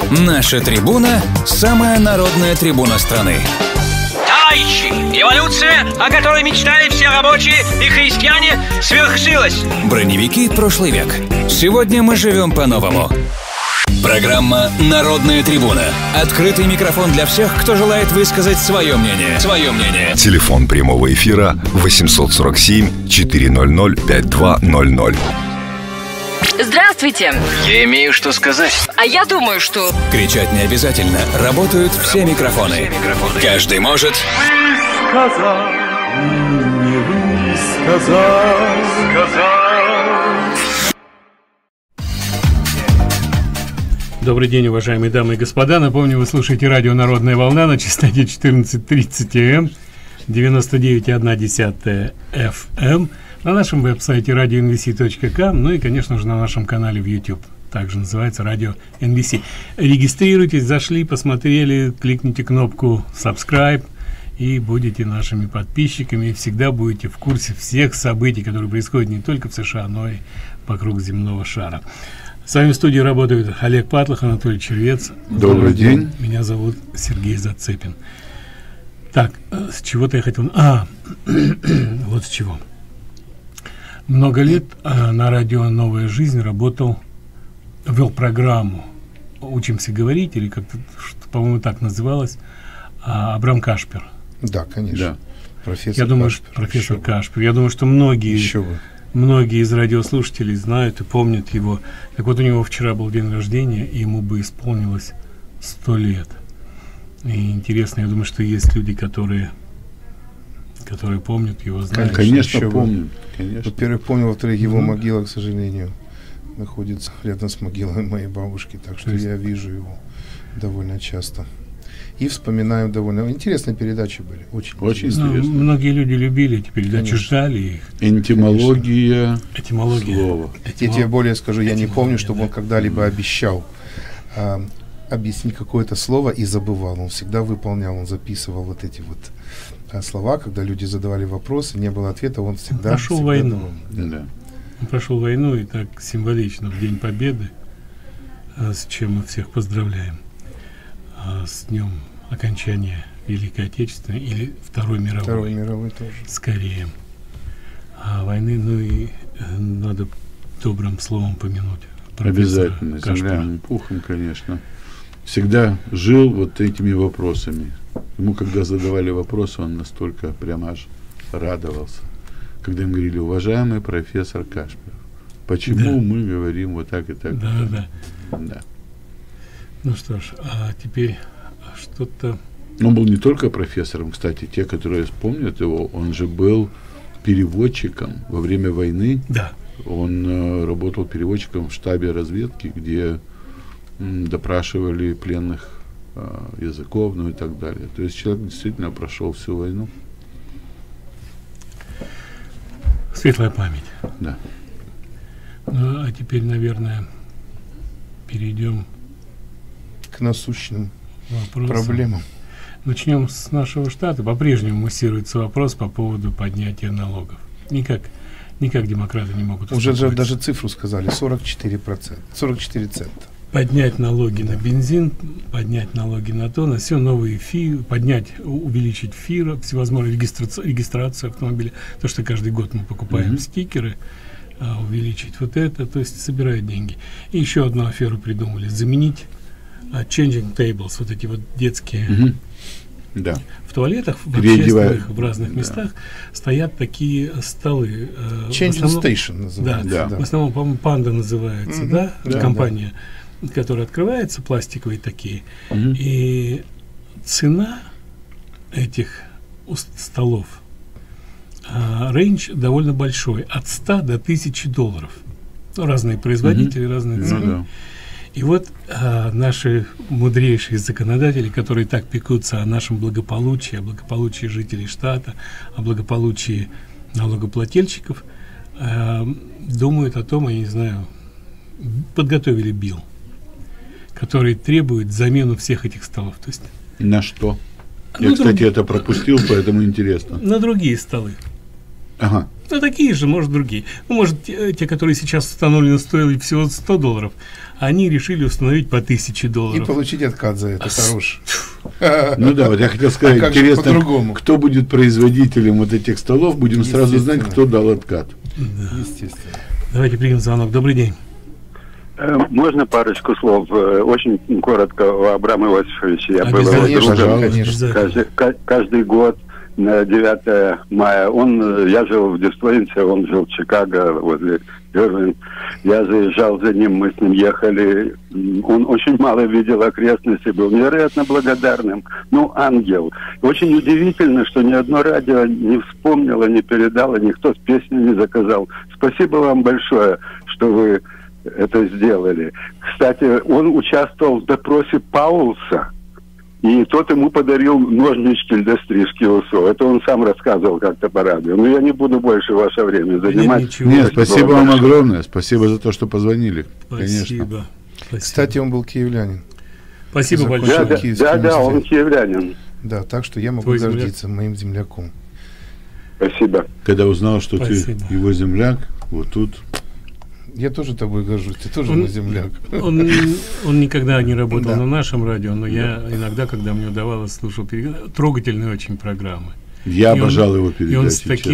Наша трибуна – самая народная трибуна страны. Товарищи, эволюция, о которой мечтали все рабочие и христиане, свершилась. Броневики прошлый век. Сегодня мы живем по-новому. Программа «Народная трибуна». Открытый микрофон для всех, кто желает высказать свое мнение. Телефон прямого эфира 847-400-5200. Здравствуйте. Я имею что сказать. А я думаю, что... Кричать не обязательно. Работают все микрофоны. Каждый может... Сказал, не высказал. Добрый день, уважаемые дамы и господа. Напомню, вы слушаете радио «Народная волна» на частоте 14:30 АМ, 99,1 FM, на нашем веб-сайте radionvc.com, ну и, конечно же, на нашем канале в YouTube. Также называется «Радио NVC». Регистрируйтесь, зашли, посмотрели, кликните кнопку «Subscribe» и будете нашими подписчиками, и всегда будете в курсе всех событий, которые происходят не только в США, но и вокруг земного шара. С вами в студии работают Олег Патлах, Анатолий Червец. Добрый день. Меня зовут Сергей Зацепин. Так, с чего-то я хотел... вот с чего. Много лет на радио «Новая жизнь» вел программу «Учимся говорить», или как-то, по-моему, так называлось, Абрам Кашпер. Да, конечно. Да. Профессор Кашпер. Я думаю, что многие из радиослушателей знают и помнят его. Так вот, у него вчера был день рождения, и ему бы исполнилось 100 лет. И интересно, я думаю, что есть люди, которые помнят его, знают. Конечно, помнят. Во-первых, помню, во-вторых, его могила, к сожалению, находится рядом с могилой моей бабушки, так что я вижу его довольно часто. И вспоминаем довольно интересные передачи были. Очень интересные. Многие люди любили эти передачи, ждали их. Этимология слова. Я тебе более скажу, я не помню, чтобы он когда-либо обещал объяснить какое-то слово и забывал. Он всегда выполнял, он записывал вот эти вот слова, когда люди задавали вопросы, не было ответа, он всегда прошел войну. Да. Он прошел войну, и так символично в День Победы, с чем мы всех поздравляем, с днем окончания Великой Отечественной или Второй мировой тоже. Скорее. Войны, ну и надо добрым словом помянуть. Обязательно, земляным пухом, конечно. Всегда жил вот этими вопросами. Ему, когда задавали вопросы, он настолько прямо аж радовался. Когда им говорили: уважаемый профессор Кашпер, почему мы говорим вот так и так? Да. Ну что ж, а теперь что-то... Он был не только профессором, кстати, те, которые помнят его, он же был переводчиком во время войны. Да. Он работал переводчиком в штабе разведки, где допрашивали пленных языков, ну и так далее. То есть человек действительно прошел всю войну. Светлая память. Да. Ну, а теперь, наверное, перейдем к насущным вопросам. Проблемам. Начнем с нашего штата. По-прежнему муссируется вопрос по поводу поднятия налогов. Никак демократы не могут успокоиться. Уже даже цифру сказали: 44 цента. Поднять налоги на бензин, поднять налоги на то, на все новые фи, увеличить фи, всевозможные регистрацию автомобиля, то, что каждый год мы покупаем стикеры, увеличить вот это, то есть собирают деньги. И еще одну аферу придумали: заменить changing tables, вот эти вот детские. Да. В туалетах, в общественных, в разных местах стоят такие столы. Changing station называется. Да. В основном, по-моему, Панда называется, компания, которая открывается, пластиковые такие. И цена этих столов, рейндж довольно большой, от 100 до 1000 долларов. Разные производители, разные цены. И вот наши мудрейшие законодатели, которые так пекутся о нашем благополучии, о благополучии жителей штата, о благополучии налогоплательщиков, думают о том, я не знаю, подготовили билл, который требует замену всех этих столов. То есть на что? Я, кстати, это пропустил, поэтому интересно. На другие столы. Ага. Ну, такие же, может, другие. Ну, может, те, которые сейчас установлены, стоили всего $100, а они решили установить по $1000. И получить откат за это, хорош. Ну да, вот я хотел сказать, интересно, кто будет производителем вот этих столов, будем сразу знать, кто дал откат. Да. Естественно. Давайте примем звонок. Добрый день. Можно парочку слов? Очень коротко о Абраме Иосифовиче. Я был его другом. Каждый год на 9 мая. Я жил в Десплейнсе, он жил в Чикаго, возле Ирвин. Я заезжал за ним, мы с ним ехали. Он очень мало видел окрестности, был невероятно благодарным. Ну, ангел. Очень удивительно, что ни одно радио не вспомнило, не передало, никто песню не заказал. Спасибо вам большое, что вы это сделали. Кстати, он участвовал в допросе Паулса, и тот ему подарил ножнички для стрижки усов. Это он сам рассказывал как-то по радио. Но я не буду больше ваше время занимать. Нет, спасибо вам огромное. Спасибо за то, что позвонили. Конечно. Спасибо. Кстати, он был киевлянин. Спасибо большое. Да, он киевлянин. Да, так что я могу гордиться моим земляком. Спасибо. Когда узнал, что ты его земляк, вот тут... Я тоже тобой горжусь, ты тоже мой земляк. Он никогда не работал на нашем радио, но я иногда, когда мне удавалось, слушал трогательные очень программы. Я обожал его передачи. И он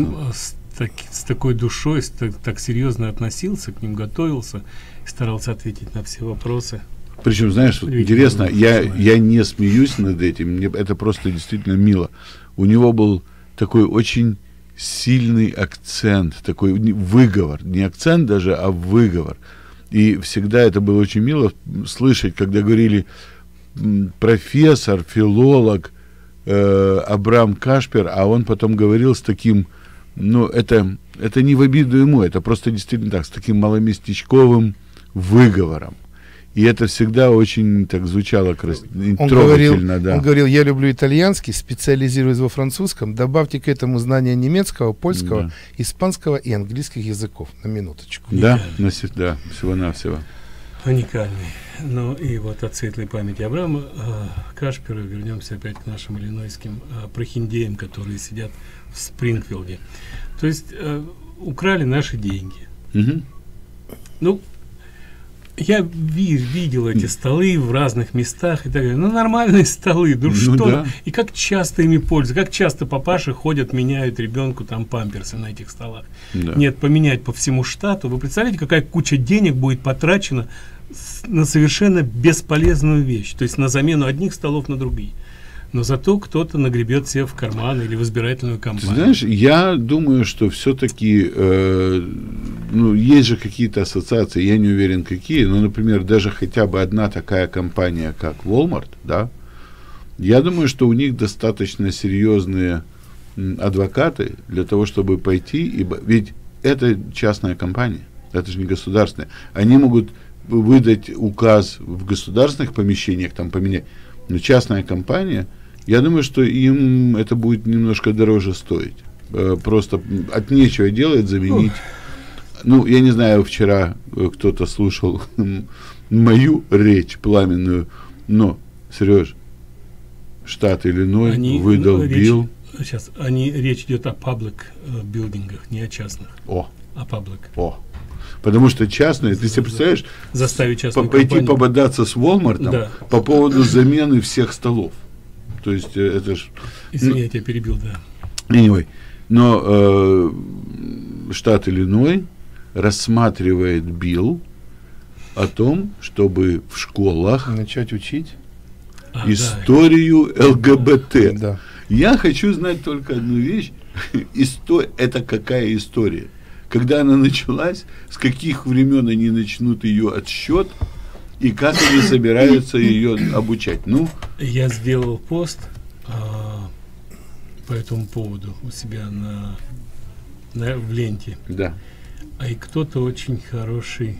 с такой душой, так серьезно относился к ним, готовился, старался ответить на все вопросы. Причем, знаешь, вот интересно, я не смеюсь над этим, мне это просто действительно мило. У него был такой очень сильный акцент, такой выговор, не акцент даже, а выговор. И всегда это было очень мило слышать, когда говорили профессор, филолог Абрам Кашпер, а он потом говорил с таким, ну, это не в обиду ему, это просто действительно так, с таким маломестечковым выговором. И это всегда очень так звучало трогательно. Он говорил, я люблю итальянский, специализируюсь во французском, добавьте к этому знания немецкого, польского, испанского и английских языков. На минуточку. Да, всего-навсего. Уникальный. Ну и вот от светлой памяти Абрама Кашпера вернемся опять к нашим иллинойским прохиндеям, которые сидят в Спрингфилде. То есть украли наши деньги. Угу. Ну, я видел эти столы в разных местах и так далее. Ну, нормальные столы, что? Да. И как часто ими пользуются, как часто папаши ходят, меняют ребенку там памперсы на этих столах. Да. Нет, поменять по всему штату. Вы представляете, какая куча денег будет потрачена на совершенно бесполезную вещь, то есть на замену одних столов на другие. Но зато кто-то нагребет себе в карман или в избирательную кампанию. Ты знаешь, я думаю, что все-таки есть же какие-то ассоциации, я не уверен какие, но, например, даже хотя бы одна такая компания, как Walmart, да, я думаю, что у них достаточно серьезные адвокаты для того, чтобы пойти, ведь это частная компания, это же не государственная. Они могут выдать указ в государственных помещениях, там поменять, но частная компания, я думаю, что им это будет немножко дороже стоить. Просто от нечего делать заменить. Ну, я не знаю, вчера кто-то слушал мою речь пламенную, но, Сереж, штат Иллинойс выдал билл. Сейчас, речь идет о public билдингах, не о частных. О public. Потому что частные, ты себе представляешь, заставить частную пойти компанию пободаться с Walmart по поводу замены всех столов. То есть это ж... Извини, я тебя перебил, да. Anyway, но штат Иллинойс рассматривает билл о том, чтобы в школах начать учить историю ЛГБТ. Да. Я хочу знать только одну вещь. Это какая история? Когда она началась, с каких времен они начнут ее отсчет, и как они собираются ее обучать? Ну, я сделал пост по этому поводу у себя в ленте. Да. И кто-то очень хороший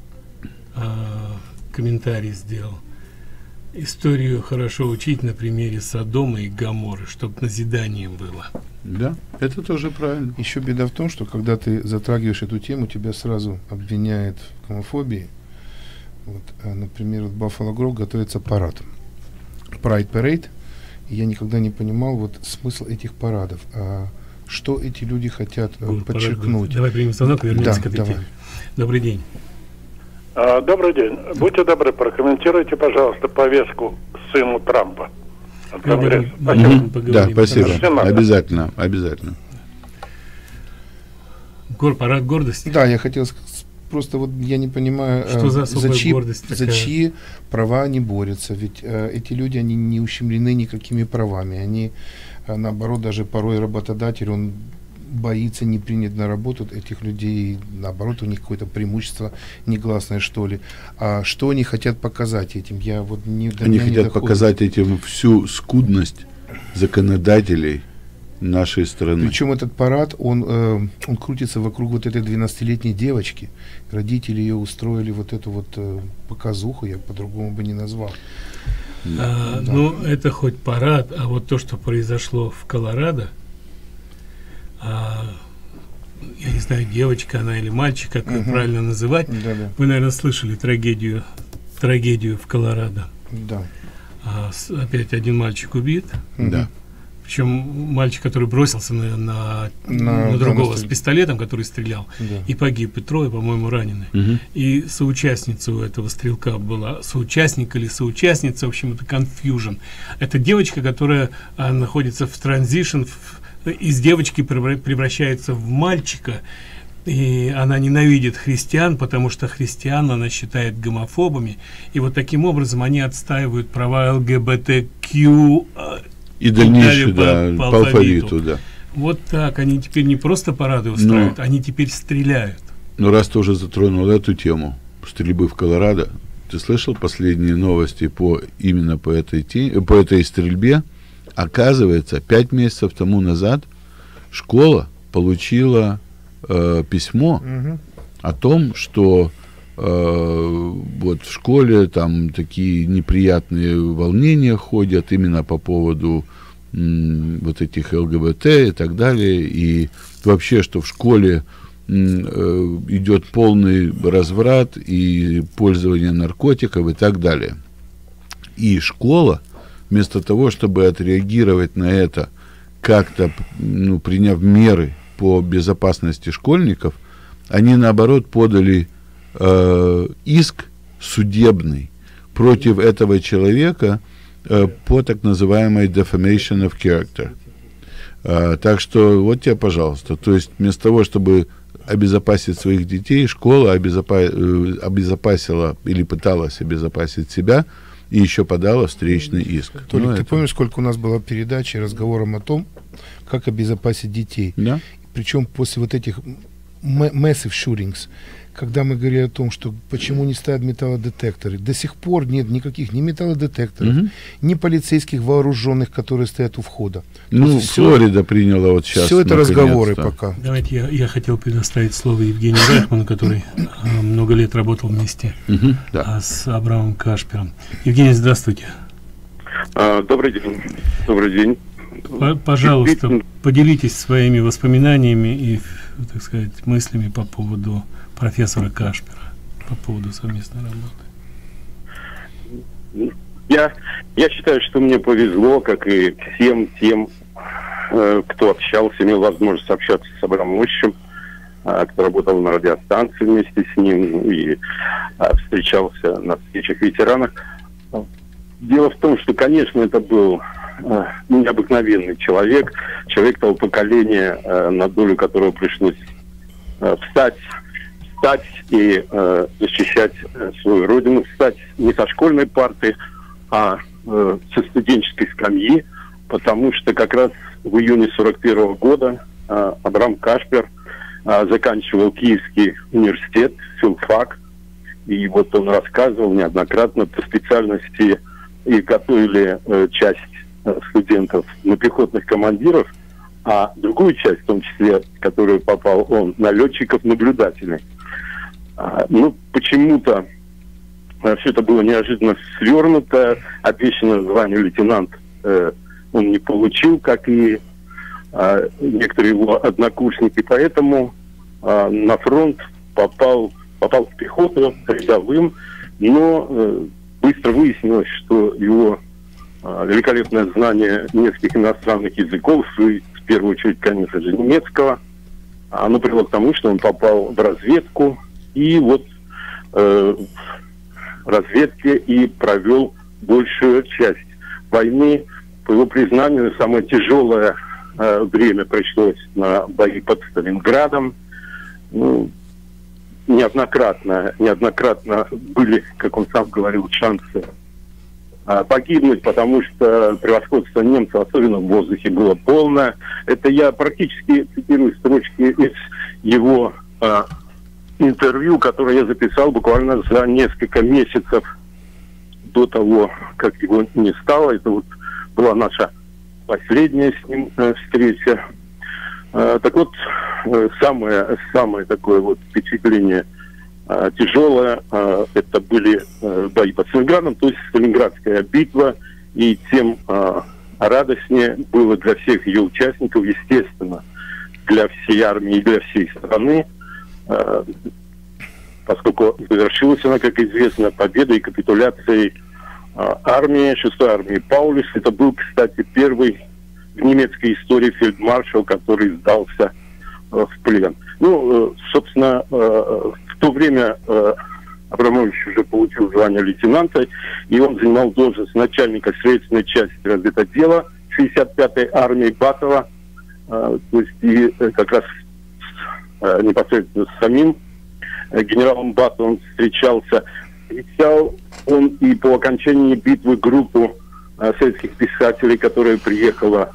комментарий сделал. Историю хорошо учить на примере Содома и Гоморры, чтобы назиданием было. Да, это тоже правильно. Еще беда в том, что когда ты затрагиваешь эту тему, тебя сразу обвиняют в гомофобии. Вот, например, в Баффало Гроув готовится парад. Pride Parade. И я никогда не понимал смысл этих парадов. что эти люди хотят подчеркнуть. Давай примем звонок, вернемся к этой теме. Добрый день. Добрый день. Будьте добры, прокомментируйте, пожалуйста, повестку сыну Трампа. Да, спасибо. Обязательно, обязательно. Парад гордости. Да, я хотел сказать, просто вот я не понимаю, что за чьи права они борются. Ведь эти люди, они не ущемлены никакими правами. Они, наоборот, даже порой работодатель, он боится не принять на работу этих людей, наоборот, у них какое-то преимущество негласное, что ли. А что они хотят показать этим? Они хотят показать этим всю скудность законодателей нашей страны. Причем этот парад, он крутится вокруг вот этой 12-летней девочки. Родители ее устроили вот эту вот показуху, я по-другому бы не назвал. Да. Ну, это хоть парад, а вот то, что произошло в Колорадо, я не знаю, девочка она или мальчик, как правильно называть. Да-да. Вы, наверное, слышали трагедию в Колорадо. Да. Опять один мальчик убит. Да. Причем мальчик, который бросился на другого с пистолетом, который стрелял, и погиб, и трое, по-моему, ранены. И соучастница у этого стрелка была, соучастник или соучастница, в общем, это confusion. Это девочка, которая находится в транзишн, из девочки превращается в мальчика, и она ненавидит христиан, потому что христиан она считает гомофобами, и вот таким образом они отстаивают права ЛГБТК и дальнейшее, по алфавиту, да. Вот так, они теперь не просто парады устраивают, они теперь стреляют. Ну, раз ты уже затронул эту тему стрельбы в Колорадо, ты слышал последние новости именно по этой стрельбе? Оказывается, 5 месяцев тому назад школа получила письмо о том, что вот в школе там такие неприятные волнения ходят именно по поводу вот этих ЛГБТ и так далее, и вообще, что в школе идет полный разврат и пользование наркотиков и так далее. И школа, вместо того, чтобы отреагировать на это, как-то приняв меры по безопасности школьников, они, наоборот, подали иск судебный против этого человека по так называемой defamation of character. Так что вот тебе, пожалуйста. То есть вместо того, чтобы обезопасить своих детей, школа обезопасила или пыталась обезопасить себя и еще подала встречный иск. Толик, ты помнишь, сколько у нас было передач и разговором о том, как обезопасить детей? Да. Причем после вот этих massive shootings, когда мы говорили о том, что почему не ставят металлодетекторы, до сих пор нет никаких ни металлодетекторов, ни полицейских вооруженных, которые стоят у входа. Флорида приняла вот сейчас. Все это разговоры пока. Давайте я хотел предоставить слово Евгению Райхману, который много лет работал вместе с Абрамом Кашпером. Евгений, здравствуйте. Добрый день. Добрый день. Пожалуйста, поделитесь своими воспоминаниями и, так сказать, мыслями по поводу профессора Кашпера, по поводу совместной работы. Я считаю, что мне повезло, как и всем тем, кто общался, имел возможность общаться с Абрамовичем, кто работал на радиостанции вместе с ним и встречался на встречах ветеранов. Дело в том, что, конечно, это был необыкновенный человек того поколения, на долю которого пришлось встать и защищать свою родину, встать не со школьной парты, а со студенческой скамьи, потому что как раз в июне 1941 года Абрам Кашпер заканчивал Киевский университет, филфак, и вот он рассказывал неоднократно по специальности, и готовили часть студентов на пехотных командиров, а другую часть, в том числе, в которую попал он, на летчиков-наблюдателей. Почему-то все это было неожиданно свернуто, обещанное звание лейтенант он не получил, как и некоторые его однокурсники, поэтому на фронт попал в пехоту рядовым, но быстро выяснилось, что его великолепное знание нескольких иностранных языков и первую очередь, конечно же, немецкого. Оно привело к тому, что он попал в разведку, и вот в разведке и провел большую часть войны. По его признанию, самое тяжелое время пришлось на бои под Сталинградом. Ну, неоднократно были, как он сам говорил, шансы погибнуть, потому что превосходство немцев, особенно в воздухе, было полное. Это я практически цитирую строчки из его интервью, которое я записал буквально за несколько месяцев до того, как его не стало. Это вот была наша последняя с ним встреча. Так вот, самое такое вот впечатление тяжелое, это были бои под Сталинградом, то есть Сталинградская битва, и тем радостнее было для всех ее участников, естественно, для всей армии и для всей страны, поскольку завершилась она, как известно, победой и капитуляцией армии, 6-й армии Паулюс. Это был, кстати, первый в немецкой истории фельдмаршал, который сдался в плен. Ну, собственно, в то время Абрамович уже получил звание лейтенанта, и он занимал должность начальника следственной части разведотдела 65-й армии Батова, то есть и как раз непосредственно с самим генералом Батовым встречался. Встречал он и по окончании битвы группу советских писателей, которая приехала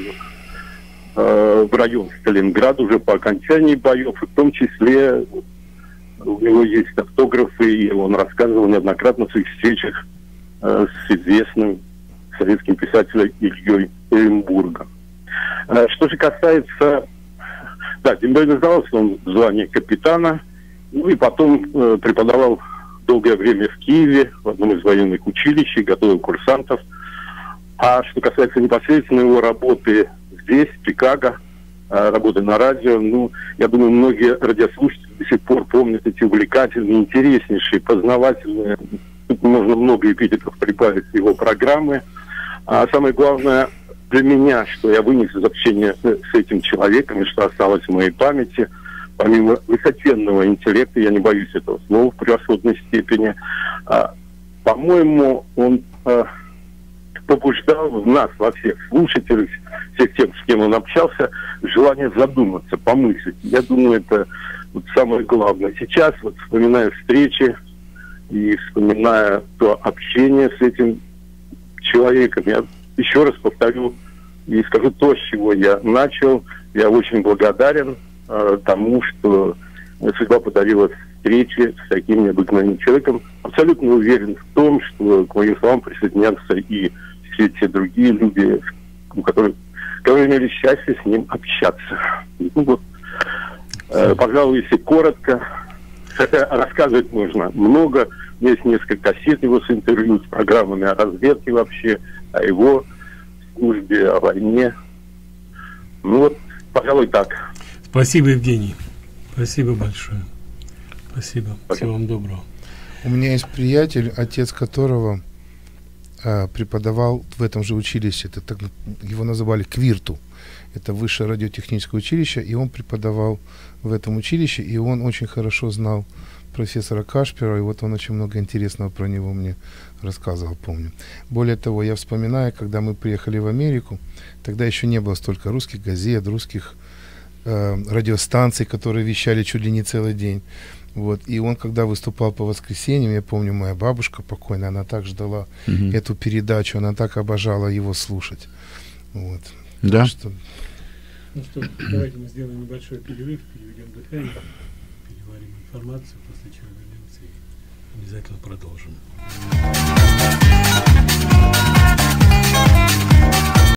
в район Сталинграда уже по окончании боев, и в том числе у него есть автографы, и он рассказывал неоднократно в своих встречах с известным советским писателем Ильей Эренбургом. Что же касается... Да, демобилизовался он в звании капитана, ну и потом преподавал долгое время в Киеве, в одном из военных училищ, готовил курсантов. А что касается непосредственно его работы здесь, в Чикаго, работы на радио, ну, я думаю, многие радиослушатели до сих пор помнят эти увлекательные, интереснейшие, познавательные, тут можно много эпитетов прибавить его программы. А самое главное для меня, что я вынес из общения с этим человеком, и что осталось в моей памяти, помимо высоченного интеллекта, я не боюсь этого слова, в превосходной степени, по-моему, он побуждал в нас, во всех слушателях, всех тех, с кем он общался, желание задуматься, помыслить. Я думаю, это вот самое главное. Сейчас, вот вспоминая встречи и вспоминая то общение с этим человеком, я еще раз повторю и скажу то, с чего я начал. Я очень благодарен тому, что судьба подарила встречи с таким необыкновенным человеком. Абсолютно уверен в том, что к моим словам присоединятся и все те другие люди, которые имели счастье с ним общаться. Ну, вот, пожалуй, если коротко, хотя рассказывать можно много, есть несколько кассет его с интервью, с программами о разведке вообще, о его службе, о войне. Ну вот, пожалуй, так. Спасибо, Евгений. Спасибо большое. Спасибо. Всего вам доброго. У меня есть приятель, отец которого преподавал в этом же училище. Это так, его называли КВИРТу. Это высшее радиотехническое училище, и он преподавал в этом училище, и он очень хорошо знал профессора Кашпера, и вот он очень много интересного про него мне рассказывал, помню. Более того, я вспоминаю, когда мы приехали в Америку, тогда еще не было столько русских газет, русских радиостанций, которые вещали чуть ли не целый день. Вот. И он, когда выступал по воскресеньям, я помню, моя бабушка покойная, она так ждала эту передачу, она так обожала его слушать. Вот. Да. Ну что, давайте мы сделаем небольшой перерыв, переведем дыхание, переварим информацию, после чего вернемся и обязательно продолжим.